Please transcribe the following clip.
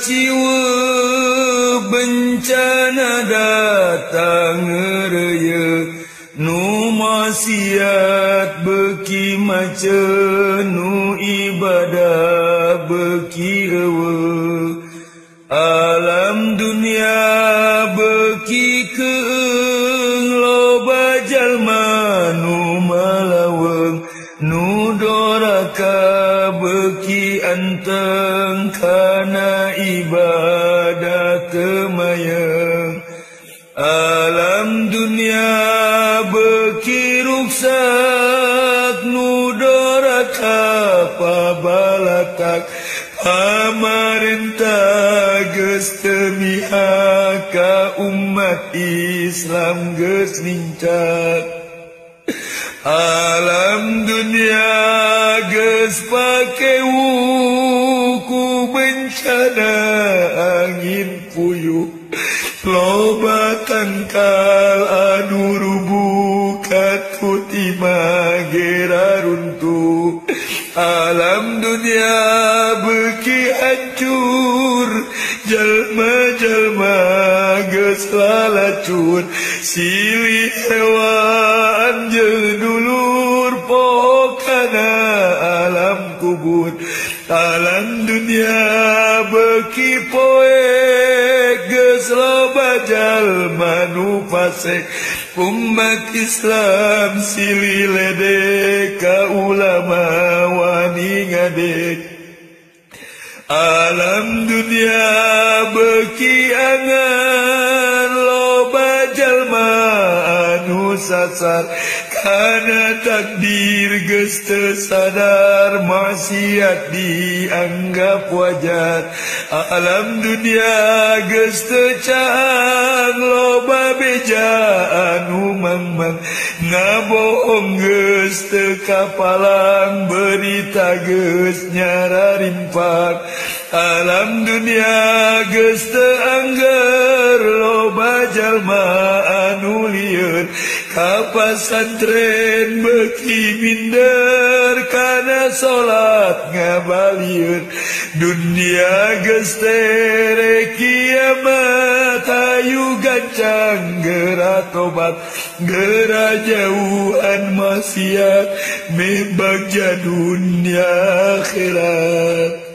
ciwa bencana datang ngeraya nu maksiat beki maca nu ibadah beki rewa alam dunia beki keung loba jalma nu malaweng nu doraka beki anteng kana ibadah kemayang alam dunia beki ruksak nu doraka pabalatak pamarentah geus teu mihak ka umat Islam geus nincak alam dunia geus pake wuku bencana angin puyuh loba tangkal anu rubuh katut imah gera runtuh alam dunia beki hancur jalma-jalma geus lalacur silih hewan jeung dulur pokana alam kubur alam dunia beki poek geus loba jalma nu fasik umat Islam silih ledek ka ulama wani ngadek alam dunia beki angan loba jalma anu sasar kana takdir geus teu sadar maksiat dianggap wajar alam dunia geus teu caang loba beja anu mangmang ngabohong geus teu kapalang berita geus nyararimpak alam dunia geus teu angger loba jalma anu lieur ka pasantren beki minder kana salat ngabalieun dunia geus tere kiamat hayu gancang geura tobat geura jauhan maksiat meh bagja dunia akhirat